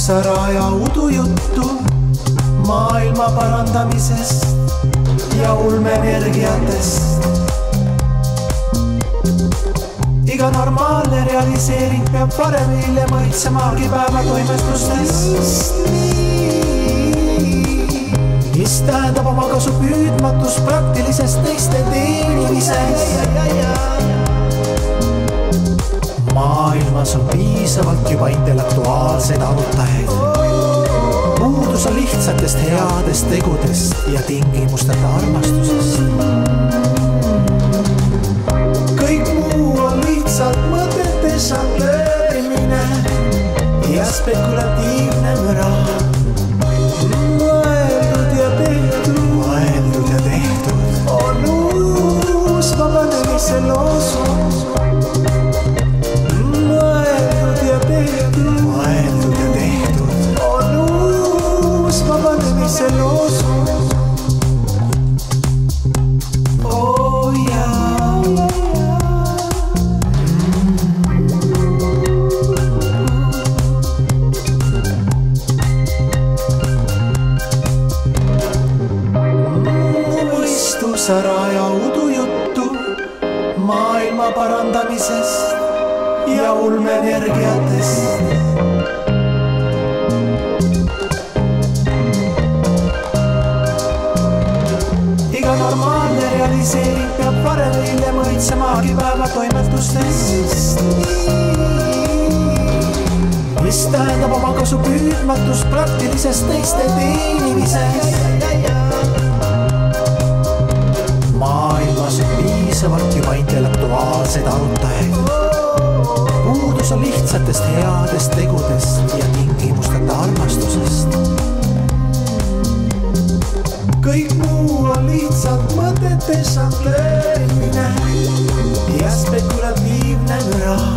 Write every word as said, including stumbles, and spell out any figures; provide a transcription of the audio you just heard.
Mõistussära ja udujuttu maailma parandamisest ja ulmeenergiatest. Iga normaalne realiseering peab varem hiljem õitsemaagi päeva toimestustest, mis tähendab oma kasu püüdmatus praktilisest teiste teenimisest. Maailmas on piisavalt juba intellektuaalseid arutajaid. Puudus on lihtsatest headest tegudest ja tingimusteta armastusest. Kõik muu on lihtsalt mõtete žongleerimine ja spekulatiivne müra. Mõeldud ja tehtud, mõeldud ja tehtud on uus vabanemise loosung. Mõeldud ja tehtud, mõeldud ja tehtud on uus vabanemise loosung. Oh jaa. Mõistussära ja udujuttu maailma parandamisest ja ulmeenergiatest. Iga normaalne realiseering peab varem hiljem õitsemaagi päeva toimetustest, mis tähendab oma kasu püüdmatust praktilisest teiste teenimisest. Maailmas on piisavalt juba intellektuaalseid arutajaid. Puudus on lihtsatest headest tegudest ja tingimusteta armastusest. Kõik muu on lihtsalt mõtete žongleerimine ja spekulatiivne müra.